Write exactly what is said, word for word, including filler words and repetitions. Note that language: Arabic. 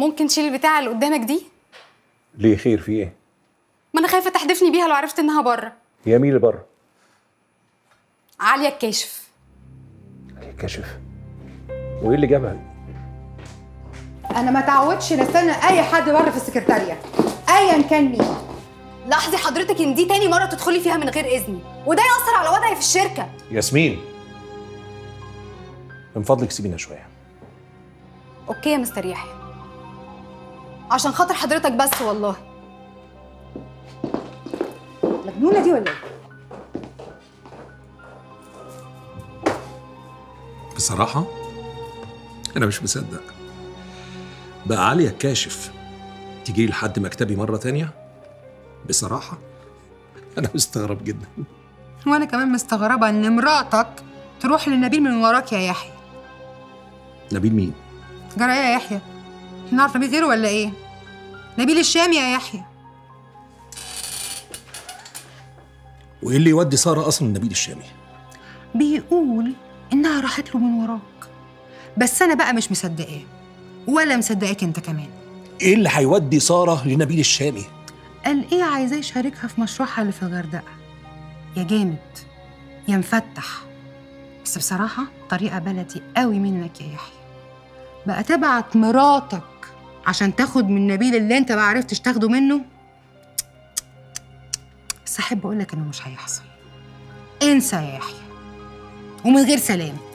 ممكن تشيل البتاعه اللي قدامك دي؟ ليه؟ خير في ايه؟ ما انا خايفه تحدفني بيها لو عرفت انها بره. هي مين اللي بره؟ عاليه الكاشف. عاليه الكاشف؟ وايه اللي جابها؟ انا ما تعودش نستنى اي حد بره في السكرتاريه ايا كان مين. لاحظي حضرتك ان دي تاني مره تدخلي فيها من غير اذني، وده يأثر على وضعي في الشركه. ياسمين، من فضلك سيبينا شويه. اوكي يا مستر يحيى، عشان خاطر حضرتك بس والله. مجنونه دي ولا ايه؟ بصراحة أنا مش مصدق. بقى عالية الكاشف تيجي لحد مكتبي مرة تانية؟ بصراحة أنا مستغرب جدا. وانا كمان مستغربه ان مراتك تروح لنبيل من وراك يا يحيى. نبيل مين؟ جرى ايه يا يحيى؟ احنا نعرف نبيل غيره ولا ايه؟ نبيل الشامي يا يحيى. وإيه اللي يودي سارة أصلا لنبيل الشامي؟ بيقول انها راحت له من وراك، بس انا بقى مش مصدقاه ولا مصدقاك انت كمان. إيه اللي هيودي سارة لنبيل الشامي؟ قال ايه عايزاه يشاركها في مشروعها اللي في الغردقه. يا جامد يا مفتح، بس بصراحه طريقه بلدي قوي منك يا يحيى. بقى تبعت مراتك عشان تاخد من نبيل اللي انت ما عرفتش تاخده منه. بس احب اقول لك انه مش هيحصل. انسى يا يحيى ومن غير سلام.